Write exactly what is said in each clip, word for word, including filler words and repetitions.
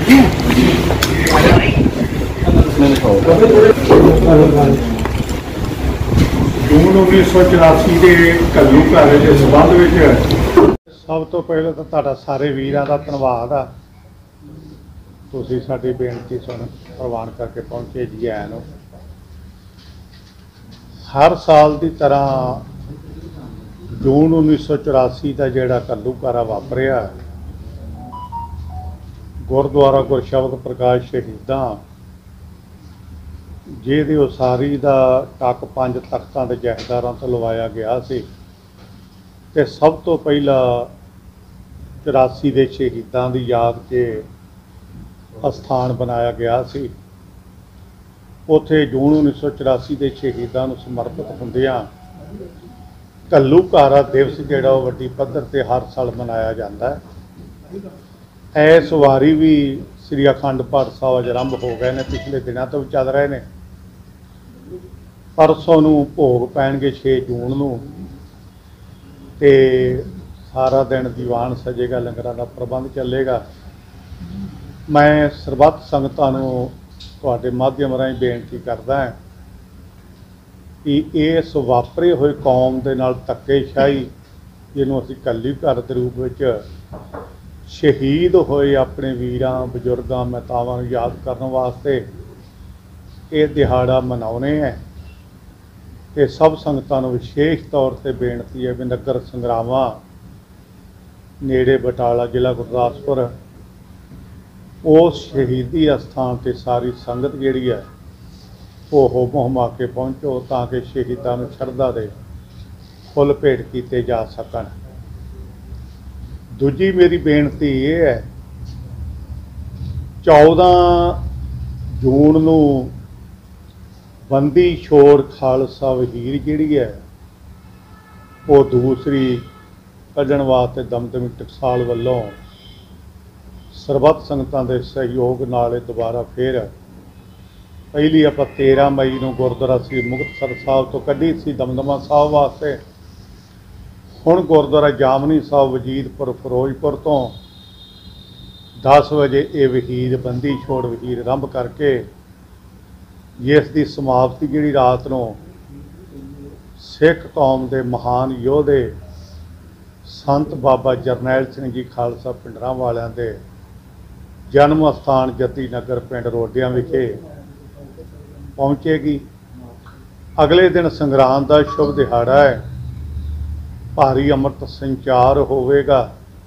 जून उन्नीस सौ चौरासी के घल्लू घर के संबंध में सब तो पहले तो तुहाडा सारे वीरां दा धन्नवाद आ। तुसीं साडी बेनती सुन प्रवान करके पहुंचे जी आए नो। हर साल की तरह जून उन्नीस सौ चौरासी का जिहड़ा घल्लूघारा वापरिया, गुरुद्वारा गुरशबद प्रकाश शहीदां जिहदी उसारी का टक पंज तख्तां के जहदारां तो लवाया गया सी ते सब तो पहला चौरासी के शहीदां की याद के अस्थान बनाया गया सी। उत्थे जून उन्नीस सौ चौरासी के शहीदां नूं समर्पित हुंदियां घल्लूघारा दिवस जिहड़ा वड्डी पद्धर ते हर साल मनाया जाता है। इस वारी भी श्री अखंड पाठ साहब आरंभ हो गए ने, पिछले दिनों तो भी चल रहे हैं। परसों नूं भोग पैणगे छे जून नूं ते सारा दिन दीवान सजेगा, लंगरां दा प्रबंध चलेगा। मैं सरबत संगतां नूं तुहाडे माध्यम राहीं बेनती करदा हां कि इस वापरे हुए कौम दे नाल धक्केशाही जिहनूं असीं घल्लूघार दे रूप विच शहीद होए अपने वीरां बजुर्गां मातावां नूं याद करन वास्ते ये दिहाड़ा मनाउने हैं। ते सब संगतां नूं विशेष तौर पर बेनती है भी नगर संग्रामां नेड़े बटाला जिला गुरदासपुर उस शहीदी अस्थान ते सारी संगत जिहड़ी है वो हो मुहमा के पहुँचो ताकि शहीदां नूं शरधा दे फुल भेंट कीते जा सकन। दूजी मेरी बेनती ये है, चौदह जून नूं बंदी छोड़ खालसा वहीर जिहड़ी है वो दूसरी कढ़ण वास्ते दमदमी टकसाल वालों सरबत संगतां दे सहयोग नाल दोबारा फिर पहली आप तेरह मई नूं गुरुद्वारा श्री मुक्तसर साहब तो कढ़ी सी दमदमा साहब वास्ते। हुण गुरुद्वारा जामनी साहब वजीदपुर फिरोजपुर तो दस बजे ये वहीर बंदी छोड़ वहीर आरंभ करके जिस की समाप्ति जिहड़ी रात नूं सिख कौम के महान योधे संत बाबा जरनैल सिंह जी खालसा पिंडरां वालियां दे जन्म अस्थान जती नगर पिंड रोडियां विखे पहुँचेगी। अगले दिन संगरांद का शुभ दिहाड़ा है, भारी अमृत संचार होवेगा।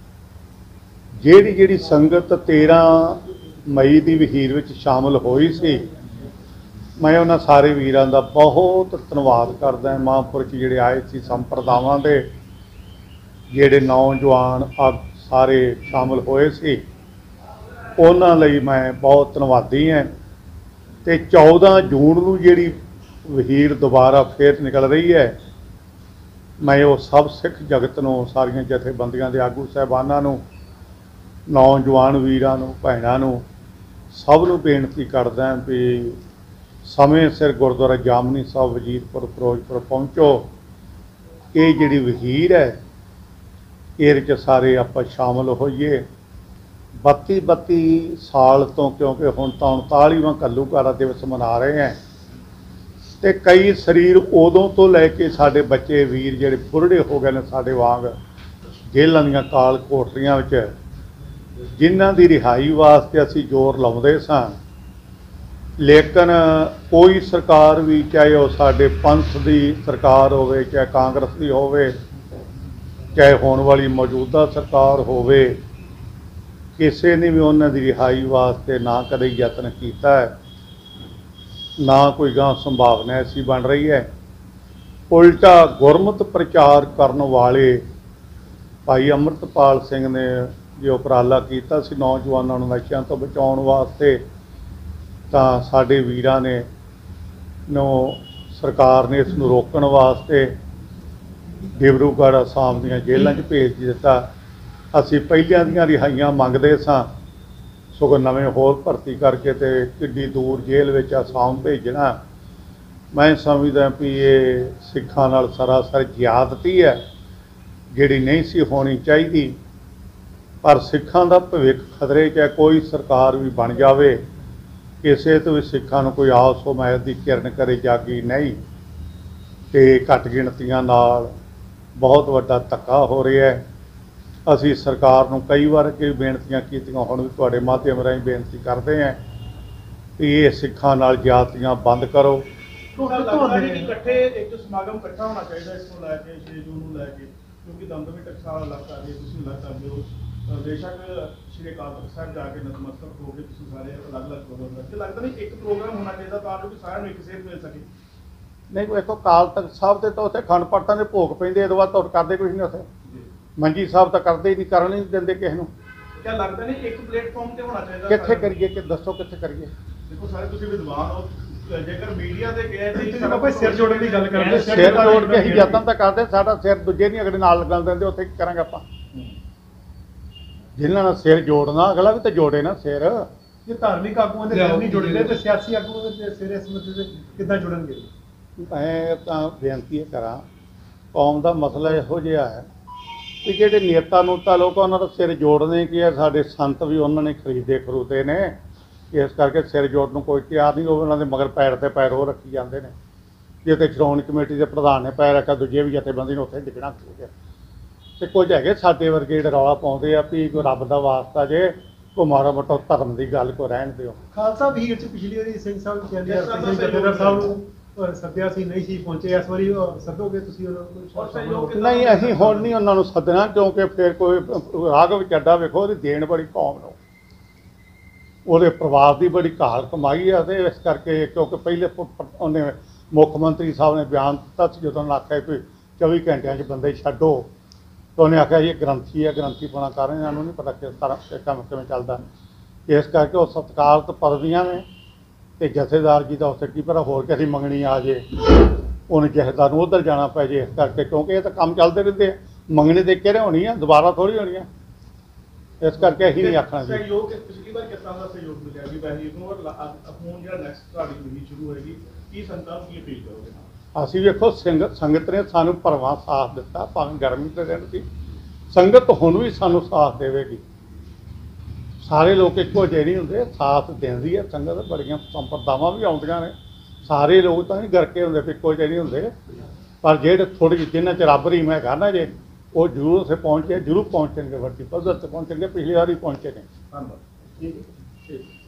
जिहड़ी जिहड़ी संगत तेरह मई की वहीर विच शामिल होई सी, मैं उन्हां सारे वीरां दा बहुत धन्नवाद करदा। महापुरुष जिहड़े आए सी संप्रदावां दे जिहड़े नौजवान अग सारे शामिल होए सी, उन्हां लई मैं बहुत धन्नवादी हैं। ते चौदह जून नूं जिहड़ी वहीर दोबारा फिर निकल रही है, मैं वो सब सिख जगत नूं सारियां जथेबंदियां दे आगू साहिबानां नूं नौजवान वीरां नूं भैणां नूं सब नूं बेनती करदा भी समय सिर गुरुद्वारा जामनी साहब वजीदपुर फिरोजपुर पहुँचो। ये जिहड़ी वहीर है इहदे च सारे आपां शामिल होइए। बत्ती बत्ती साल तो क्योंकि हुण तां उनतालीवां घल्लूघारा दिवस मना रहे हैं ते कई शरीर उदों तो लैके साडे बच्चे वीर जिहड़े बुढ़े हो गए ने साडे वांग जेलां दीयां काल कोठरियां विच जिन्हां दी रिहाई वास्ते असीं जोर लाउंदे सां, लेकिन कोई सरकार भी चाहे वह साडे पंथ की सरकार होवे चाहे कांग्रेस की होवे चाहे होने वाली मौजूदा सरकार होवे, किसी ने भी उन्हां दी रिहाई वास्ते ना कदे यत्न किया है, ना कोई गांह संभावना ऐसी बन रही है। उल्टा गुरमत प्रचार करने वाले भाई अमृतपाल सिंह ने जो उपराला किया सी नौजवानों नूं नशियां तो बचाउण वास्ते, तां साडे वीरां ने नो सरकार ने इस नूं रोकण वास्ते डिब्रूगढ़ आसाम दीयां जेलां च भेज दिता। असीं पहिलियां दीयां रिहाइयां मंगदे सां, सगों नवें होर भर्ती करके ते किड्डी दूर जेल विच आसाम भेजना। मैं समझदा भी ये सिखां नाल सरासर ज्यादती है जिहड़ी नहीं सी होनी चाहिदी। पर सिखां दा भविख खतरे च है। कोई सरकार भी बन जाए, किसी तो भी सिखां नूं कोई आस उम्मीद की किरण करे जागी नहीं। तो घट गिणतियां नाल बहुत वड्डा धक्का हो रहा है। असी सरकार नूं कई बार कि बेनतियां कीतियां, हुण भी तुहाडे माध्यम राहीं बेनती करते हैं कि ये सिखां नाल जातियां बंद करो। इकट्ठे एक समागम इकट्ठा होना चाहिए इसको लैके छे जून नूं लैके, क्योंकि दमदमी टकसाल अलग कर रही है, तुसीं अलग कर रहे हो। बेशक श्री अकाल तख्त साहब जाके नतमस्तक हो गए, तुसीं सारे अलग अलग प्रोग्राम करते, लगता नहीं एक प्रोग्राम होना चाहिए तां जो सारिਆਂ ਨੂੰ एक सेध मिल सके। नहीं देखो अकाल तख्त साहब के तो उत्थे खंड पाठां दे भोग पैंदे, इस बाद तो करदे कुछ नहीं उत्थे। मंजी साहब तो करते ही नहीं, करन ही नहीं दिंदे किसी नूं। क्या लगता नहीं एक प्लेटफॉर्म ते होना चाहिए? कित्थे करिए कि दसो कित्थे करिए? देखो सारे तुसीं विद्वान हो, जेकर मीडिया ते गए ते बाबा सिर जोड़न की गल करदे, सिर जोड़ के ਅਸੀਂ ਯਤਨ ਤਾਂ ਕਰਦੇ, ਸਾਡਾ ਸਿਰ ਦੂਜੇ ਨਹੀਂ ਅਗਲੇ ਨਾਲ ਲੱਗਣ ਦਿੰਦੇ, ਉੱਥੇ ਕੀ ਕਰਾਂਗੇ ਆਪਾਂ? ਜਿਨ੍ਹਾਂ ਨਾਲ ਸਿਰ ਜੋੜਨਾ ਅਗਲਾ ਵੀ ਤਾਂ ਜੋੜੇ ਨਾ ਸਿਰ। ਜੇ ਧਾਰਮਿਕ ਆਗੂਆਂ ਦੇ ਸਿਰ ਨਹੀਂ ਜੁੜਦੇ ਤੇ ਸਿਆਸੀ ਆਗੂਆਂ ਦੇ ਸਿਰ ਇਸ ਮਸਲੇ ਤੇ ਕਿੱਦਾਂ ਜੁੜਨਗੇ? ਮੈਂ ਤਾਂ ਬੇਨਤੀ ਕਰਾਂ, ਕੌਮ ਦਾ ਮਸਲਾ ਇਹੋ ਜਿਹਾ ਹੈ ਕਿ ਜਿਹੜੇ ਨੇਤਾ ਨੂੰ ਤਾਂ ਲੋਕ ਉਹਨਾਂ ਦਾ ਸਿਰ ਜੋੜਨੇ ਕੀ ਹੈ, ਸਾਡੇ ਸੰਤ ਵੀ ਉਹਨਾਂ ਨੇ ਖਰੀਦੇ ਖਰੂਦੇ ਨੇ, ਇਸ ਕਰਕੇ ਸਿਰ ਜੋੜਨ ਨੂੰ ਕੋਈ ਤਿਆਰ ਨਹੀਂ। ਉਹ ਉਹਨਾਂ ਦੇ ਮਗਰ ਪੈਰ ਤੇ ਪੈਰ ਉਹ ਰੱਖੀ ਜਾਂਦੇ ਨੇ। ਜੇ ਤੇ ਸ਼੍ਰੋਮਣੀ ਕਮੇਟੀ ਦੇ ਪ੍ਰਧਾਨ ਨੇ ਪੈਰ ਰੱਖਿਆ, ਦੂਜੇ ਵੀ ਜਥੇਬੰਦੀ ਨੇ ਉੱਥੇ ਡਿੱਗਣਾ ਚਾਹੀਦਾ। ਤੇ ਕੁਝ ਹੈਗੇ ਸਾਡੇ ਵਰਗੇ ਜਿਹੜੇ ਰੌਲਾ ਪਾਉਂਦੇ ਆ ਵੀ ਕੋਈ ਰੱਬ ਦਾ ਵਾਸਤਾ ਜੇ ਕੋ ਮਾੜਾ ਮੋਟਾ ਧਰਮ ਦੀ ਗੱਲ ਕੋ ਰਹਿਣ ਦਿਓ। ਖਾਲਸਾ ਵੀਰ ਚ ਪਿਛਲੀ ਵਾਰੀ ਸਿੰਘ ਸਾਹਿਬ ਕਹਿੰਦੇ ਆ ਸਿੰਘ ਜਥੇਦਾਰ ਸਾਹਿਬ ਨੂੰ ਸੱਦਿਆ ਸੀ, ਨਹੀਂ ਸੀ ਪਹੁੰਚੇ। ਇਸ ਵਾਰੀ ਸੱਦੋਗੇ ਤੁਸੀਂ ਉਹਨਾਂ ਨੂੰ? ਨਹੀਂ, ਅਸੀਂ ਹੁਣ ਨਹੀਂ ਉਹਨਾਂ ਨੂੰ ਸੱਦਣਾ, ਕਿਉਂਕਿ ਫਿਰ ਕੋਈ ਰਾਘਵ ਚੱਡਾ ਵੇਖੋ ਉਹਦੀ ਦੇਣ ਬੜੀ ਕੌਮ ਨੂੰ, ਉਹਦੇ ਪਰਿਵਾਰ ਦੀ ਬੜੀ ਘਾਲ ਕਮਾਈ ਆ। ਤੇ ਇਸ ਕਰਕੇ ਕਿਉਂਕਿ ਪਹਿਲੇ ਉਹਨੇ ਮੁੱਖ ਮੰਤਰੀ ਸਾਹਿਬ ਨੇ ਬਿਆਨ ਦਿੱਤਾ ਸੀ ਜਦੋਂ ਉਹਨੇ ਆਖਿਆ ਕਿ ਚੌਵੀ ਘੰਟਿਆਂ 'ਚ ਬੰਦੇ ਛੱਡੋ, ਤਾਂ ਉਹਨੇ ਆਖਿਆ ਇਹ ਗ੍ਰੰਥੀ ਹੈ, ਗ੍ਰੰਥੀ ਪਾਉਣਾ ਕਰ ਰਹੇ, ਇਹਨਾਂ ਨੂੰ ਨਹੀਂ ਪਤਾ ਕਿਸ ਤਰ੍ਹਾਂ ਇਹ ਕੰਮ ਕਿਵੇਂ ਚੱਲਦਾ। ਇਸ ਕਰਕੇ ਉਹ ਸਤਿਕਾਰਤ ਪਦਵੀਆਂ ਨੇ ਤੇ ਜਥੇਦਾਰ ਜੀ ਦਾ ਉੱਥੇ ਕੀ ਪਤਾ ਹੋਰ ਕਿਸੇ ਮੰਗਣੀ ਆ ਜੇ, ਉਹਨੇ ਜਥੇਦਾਰ ਨੂੰ ਉੱਧਰ ਜਾਣਾ ਪੈ ਜੇ। ਇਸ ਕਰਕੇ ਕਿਉਂਕਿ ਇਹ ਤਾਂ ਕੰਮ ਚੱਲਦੇ ਰਹਿੰਦੇ ਆ, ਮੰਗਣੀ ਦੇ ਕੇ ਹੋਣੀ ਆ, ਦੁਬਾਰਾ ਥੋੜ੍ਹੀ ਹੋਣੀ ਆ। ਇਸ ਕਰਕੇ ਅਸੀਂ ਨਹੀਂ ਆਖਣਾ ਜੀ। ਸਹਿਯੋਗ ਪਿਛਲੀ ਵਾਰ ਕਿਸ ਤਰ੍ਹਾਂ ਦਾ ਸਹਿਯੋਗ ਮਿਲਿਆ ਜੀ? ਵੈਸੇ ਨੂੰ ਹੁਣ ਜਿਹੜਾ ਨੈਕਸਟ ਤੁਹਾਡੀ ਮੀਟਿੰਗ ਸ਼ੁਰੂ ਹੋਏਗੀ, ਕੀ ਸੰਗਤਾਂ ਨੂੰ ਕੀ ਅਪੀਲ ਕਰੋਗੇ? ਅਸੀਂ ਵੇਖੋ ਸਿੰਘ ਸੰਗਤ ਨੇ ਸਾਨੂੰ ਭਰਵਾਂ ਸਾਥ ਦਿੱਤਾ, ਭਾਵੇਂ ਗਰਮੀ ਦੇ ਦਿਨ ਸੀ। ਸੰਗਤ ਹੁਣ ਵੀ ਸਾਨੂੰ ਸਾਥ ਦੇਵੇਗੀ। ਸਾਰੇ ਲੋਕ ਇੱਕੋ ਜਿਹੇ ਨਹੀਂ ਹੁੰਦੇ, ਸਾਥ ਦਿੰਦੀ ਹੈ ਸੰਗਤ। ਬੜੀਆਂ ਸੰਪਰਦਾਵਾਂ ਵੀ ਆਉਂਦੀਆਂ ਨੇ, ਸਾਰੇ ਲੋਕ ਤਾਂ ਨਹੀਂ ਗਰਕੇ ਹੁੰਦੇ, ਇੱਕੋ ਜਿਹੇ ਨਹੀਂ ਹੁੰਦੇ। ਪਰ ਜਿਹੜੇ ਥੋੜ੍ਹੀ ਜਿਹੀ ਜਿਨ੍ਹਾਂ 'ਚ ਰੱਬ ਰੀਮ ਹੈਗਾ ਨਾ ਜੇ, ਉਹ ਜ਼ਰੂਰ ਉੱਥੇ ਪਹੁੰਚੇ, ਜ਼ਰੂਰ ਪਹੁੰਚਣਗੇ, ਵੱਡੀ ਪੱਧਰ 'ਤੇ ਪਹੁੰਚਣਗੇ। ਪਿਛਲੀ ਵਾਰੀ ਪਹੁੰਚੇ ਨੇ। ਧੰਨਵਾਦ। ਠੀਕ ਹੈ।